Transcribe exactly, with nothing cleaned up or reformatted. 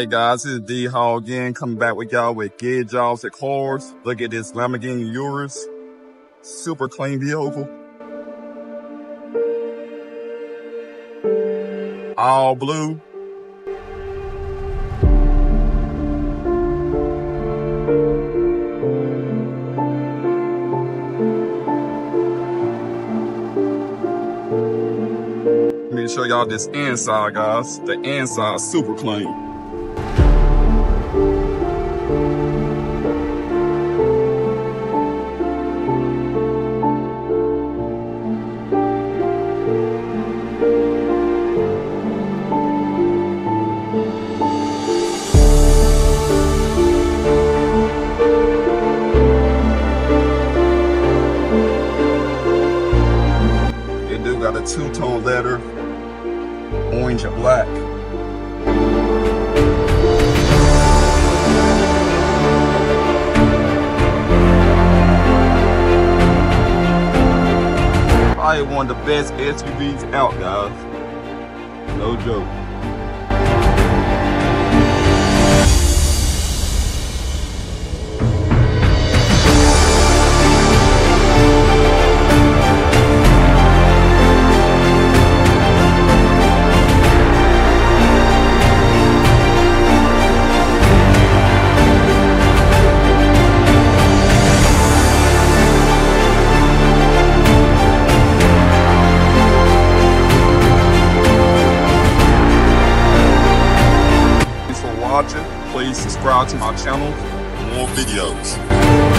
Hey guys, this is Dee Hall again, coming back with y'all with Good Jobs at Cars. Look at this Lamborghini Urus. Super clean vehicle. All blue. Let me show y'all this inside, guys. The inside is super clean. It do got a two-tone leather, orange and black. Probably one of the best S U Vs out, guys. No joke. Watching, please subscribe to my channel for more videos.